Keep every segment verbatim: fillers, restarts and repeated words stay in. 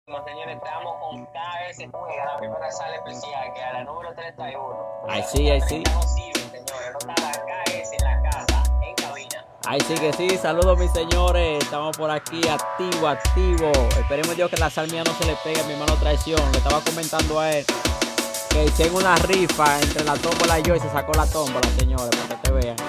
Señores, estamos con K S Juega, la primera sala especial, que a la número treinta y uno. Ay, sí, ay, sí. No sirve, señores, no está la K S en la casa, en cabina. Ay, sí que sí. Saludos, mis señores. Estamos por aquí, activo, activo. Esperemos Dios que la sal mía no se le pegue a mi hermano Traición. Le estaba comentando a él que hicieron una rifa entre la tómbola y yo y se sacó la tómbola, señores, para que te vean.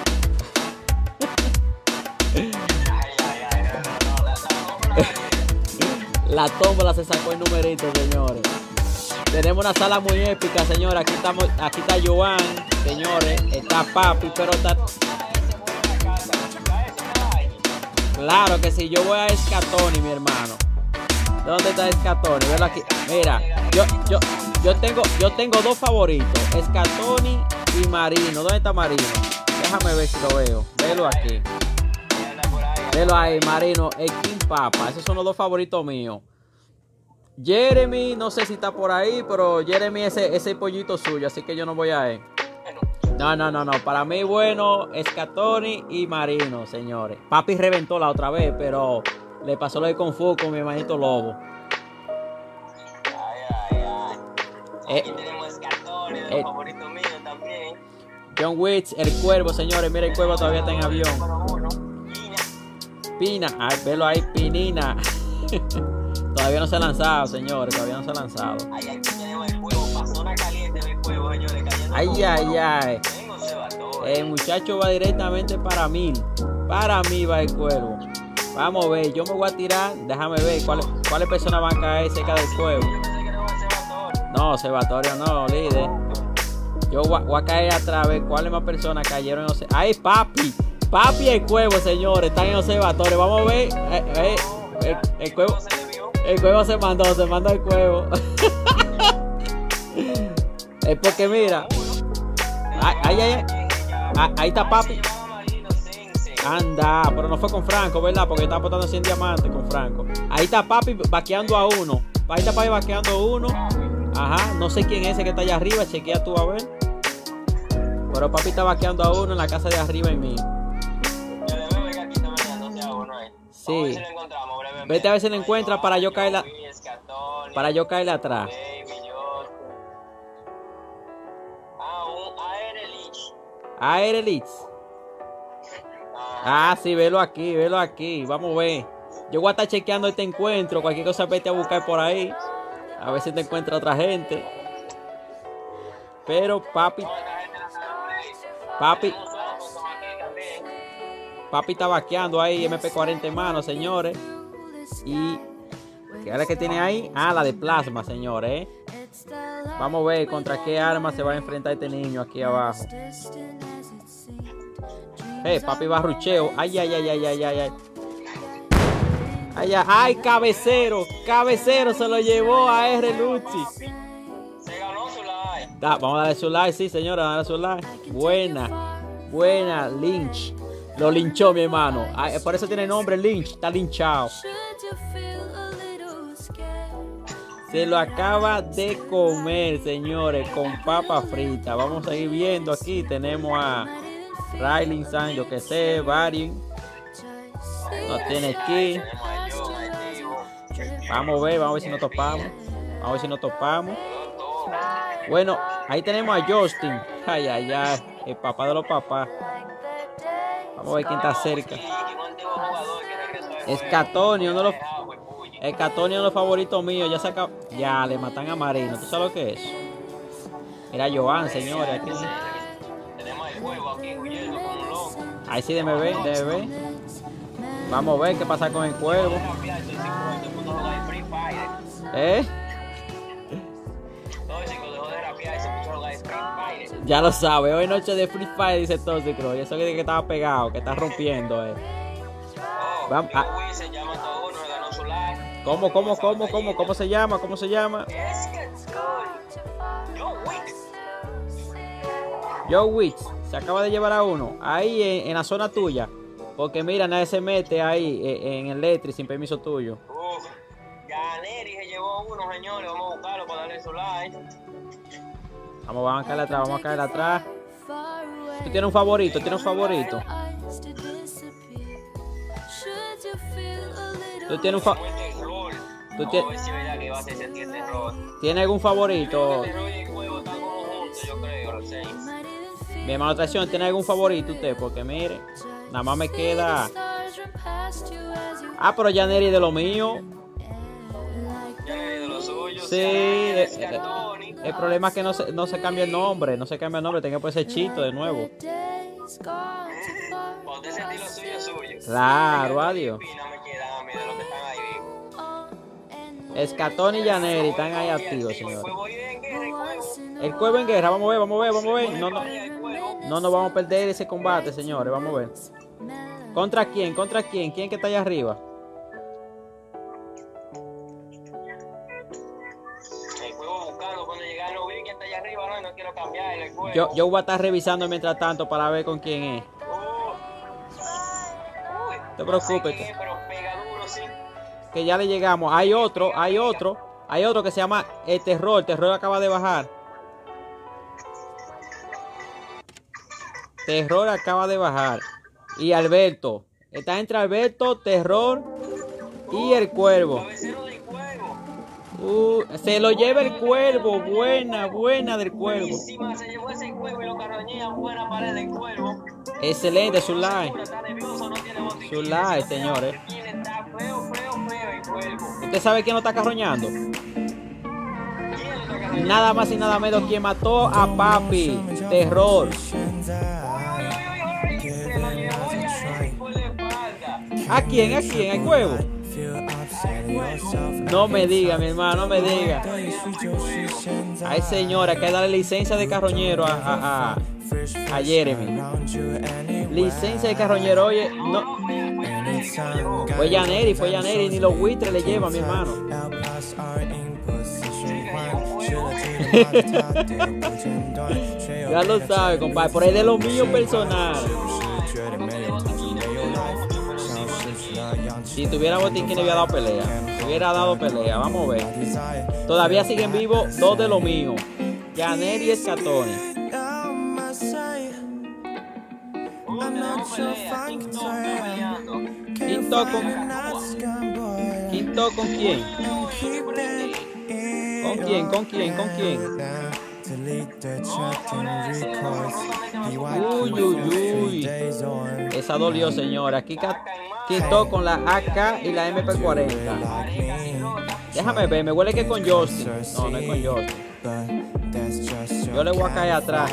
Ay, ay, ay, no, no, no, la, la tómbola. La tómbola se sacó el numerito, señores. Tenemos una sala muy épica, señores. Aquí estamos, aquí está Joan, señores. Está Papi, pero está... Claro que sí, yo voy a Escatoni, mi hermano. ¿Dónde está Escatoni? Velo aquí. Mira, yo, yo, yo tengo, yo tengo dos favoritos, Escatoni y Marino. ¿Dónde está Marino? Déjame ver si lo veo. Velo aquí. Velo ahí, Marino, el King Papa. Esos son los dos favoritos míos. Jeremy, no sé si está por ahí, pero Jeremy es ese, ese pollito suyo, así que yo no voy a él. No, no, no, no. Para mí, bueno, Escatoni y Marino, señores. Papi reventó la otra vez, pero le pasó lo de Kung Fu con mi hermanito Lobo. Ay, ay, ay. Eh, Aquí tenemos Escatoni, de los eh, favoritos míos también. John Wicks, el Cuervo, señores. Mira, el Cuervo todavía está en avión. Número uno, Pina. Pina, ay, velo ahí, Pinina. Todavía no se ha lanzado, señores. Todavía no se ha lanzado. Ay, aquí tenemos el fuego, pasó una caliente en el fuego, señores. Cayendo Ay, como ay, uno. ay. Tengo Sebator. El muchacho va directamente para mí. Para mí va el Cuervo. Vamos a ver, yo me voy a tirar. Déjame ver cuáles cuáles personas van a caer cerca del Cuervo. Yo pensé que era un Sebator. No, Sebatorio no, líder. Yo voy a, voy a caer atrás a ver cuáles más personas cayeron en observatorio. ¡Ay, papi! Papi y el Cuervo, señores, están en observatorio. Vamos a ver. Eh, eh, el, el Cuervo. El Cuervo se mandó, se mandó el Cuervo. Es porque mira. Ay, ay, ay. Ay, ahí está papi. Anda, pero no fue con Franco, ¿verdad? Porque estaba apostando cien diamantes con Franco. Ahí está papi vaqueando a uno. Ahí está papi vaqueando a uno. Ajá, no sé quién es ese que está allá arriba. Chequea tú a ver. Pero papi está vaqueando a uno en la casa de arriba en mí. Sí. Vete a ver si lo encuentra para yo caerla. Para yo caerle atrás. Aerelich. Ah, sí, velo aquí, velo aquí. Vamos a ver. Yo voy a estar chequeando este encuentro. Cualquier cosa vete a buscar por ahí. A ver si te encuentra otra gente. Pero papi. Papi. Papi está vaqueando ahí. M P cuarenta en mano, señores. Y ¿qué es la que tiene ahí? Ah, la de plasma, señores, ¿eh? Vamos a ver contra qué arma se va a enfrentar este niño aquí abajo. Eh, papi barrucheo. Ay, ay, ay, ay, ay, ay, ay. Ay, ay, ay, cabecero. Cabecero se lo llevó a R. Lucci. Se ganó su like. Da, vamos a darle su like, sí, señora, darle su like. Buena, buena, Lynch. Lo linchó, mi hermano. Ay, por eso tiene nombre Lynch. Está linchado. Se lo acaba de comer, señores, con papa frita. Vamos a ir viendo aquí. Tenemos a Riley San, yo que sé, Barry. No tiene aquí. Vamos a ver, vamos a ver si nos topamos. Vamos a ver si nos topamos. Bueno, ahí tenemos a Justin. Ay, ay, ay. El papá de los papás. Vamos a ver quién está cerca. Escatoni, uno de los... Escatoni es uno de los favoritos míos. Ya saca. Ya le matan a Marino. ¿Tú sabes lo que es? Mira Joan, señores. Aquí. Ahí sí, déjeme ver, déjeme ver. Vamos a ver qué pasa con el Cuervo. ¿Eh? Ya lo sabe, hoy noche de Free Fire, dice Tóxico. Y eso que, que estaba pegado, que está rompiendo, eh. Vamos, ah. ¿Cómo, cómo, cómo, cómo, cómo se llama? ¿Cómo se llama? Joe Wicks se acaba de llevar a uno. Ahí en, en la zona tuya. Porque mira, nadie se mete ahí en, en el Letri sin permiso tuyo. Uf, Ganeri se llevó uno, señores. Vamos a buscarlo para darle su like. Vamos, vamos a caer atrás, vamos a caer atrás. Tú tienes un favorito, tienes un favorito. Tú tienes un favorito. ¿Tú Vamos tie- a ver si es verdad que va a ser ese terror. tienes algún favorito? El terror y el huevo están como juntos, yo creo, los seis. Mi hermano Traición, ¿tiene algún favorito usted? Porque mire, nada más me queda. Ah, pero Yaneri de lo mío. Ya es de los suyos. Sí, eh, eh, es Catoni. El problema es que no se, no se cambia el nombre, no se cambia el nombre, tengo que poner ese Chito de nuevo. Cuando usted sentí lo suyo, es suyo. Claro, adiós. Y no me quedan a mí de los que están ahí. Escatón y Yaneri están ahí activos, El señores. huevo vive en guerra, el huevo. El cuervo en guerra, vamos a ver, vamos a ver, vamos a ver. No, no, El huevo. no nos vamos a perder ese combate, señores, vamos a ver. ¿Contra quién? ¿Contra quién? ¿Quién que está allá arriba? El huevo buscando cuando llega no vi que está allá arriba, no, y no quiero cambiar el huevo. Yo, yo voy a estar revisando mientras tanto para ver con quién es. Uh, uy, No te no preocupes, sé que- qué es, pero pega duro, sí. Que ya le llegamos. Hay otro, hay otro, hay otro que se llama El Terror. El Terror acaba de bajar. Terror acaba de bajar. Y Alberto. Está entre Alberto, Terror y el Cuervo. Cabecero del huevo. Uh, se lo lleva el Cuervo. Buena, buena del Cuervo. Buenísima, se llevó ese huevo y lo carroñean buena pared del cuervo. Excelente, su like. Está nervioso, no tiene botiquín. Su like, señores. Está feo, feo, feo el cuervo. ¿Usted sabe quién lo está carroñando? ¿Quién lo está carroñando? Nada más y nada menos quien mató a Papi. Terror. Se lo llevó ya por la espalda. ¿A quién? ¿A quién? ¿Al Cuervo? No me diga, mi hermano, no me diga. Ay, señora, hay que darle licencia de carroñero a, a, a, a Jeremy. Licencia de carroñero, oye, no. Fue Yaneri, fue Yaneri, ni los buitres le llevan, mi hermano. Ya lo sabe, compadre, por ahí de lo mío personal. Si tuviera botiquín le hubiera dado pelea. Le hubiera dado pelea, vamos a ver. Todavía siguen vivos dos de lo mío. Yaneri y Escatoni. Quinto con. Quinto con quién? ¿Con quién? ¿Con quién? ¿Con quién? Uy, uy, uy. Esa dolió, señora. Aquí ca- quitó con la A K y la M P cuarenta. Déjame ver, me huele que es con Justin. No, no es con Justin. Yo le voy a caer atrás.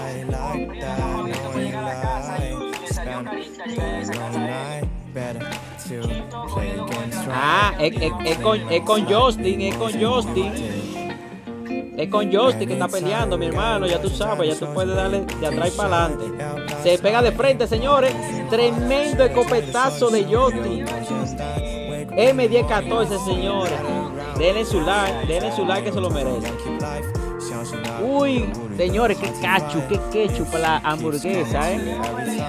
Ah, es, es- es con, es con Justin, es con Justin. Es con Justin que está peleando, mi hermano. Ya tú sabes, ya tú puedes darle de atrás para adelante. Se pega de frente, señores. Tremendo escopetazo de Justin. M diez catorce, señores. Denle su like, denle su like que se lo merece. Uy, señores, qué cachu, qué ketchup para la hamburguesa, eh.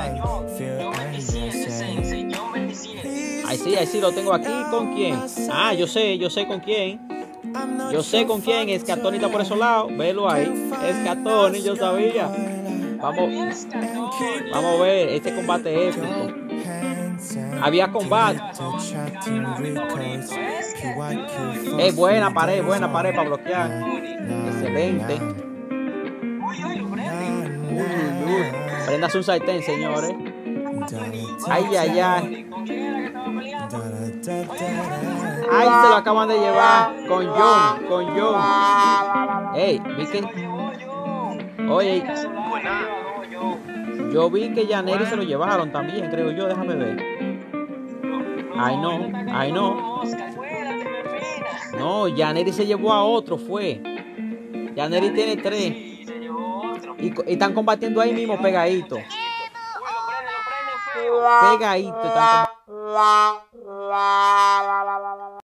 Ay, sí, ay, sí, lo tengo aquí. ¿Con quién? Ah, yo sé, yo sé con quién. Yo sé con quién. Escatoni está por esos lados. Velo ahí. Escatoni, yo sabía. Vamos, vamos a ver este combate épico. Había combate. Es buena pared, buena pared para bloquear. Excelente. Uy, uy, lo prende. Uy, uy, uy. Prendas un sartén, señores. Ay, ay, ay. ¿Con quién era que estaba peleando? Ay, se lo acaban de llevar. Con John, con John. Ey, vi que. Oye, yo vi que Yaneri se lo llevaron también, creo yo. Déjame ver. Ay, no, ay, no. No, Yaneri se llevó a otro, fue. Yaneri tiene tres. Y, co- y están combatiendo ahí mismo pegadito. Pegadito. Están com-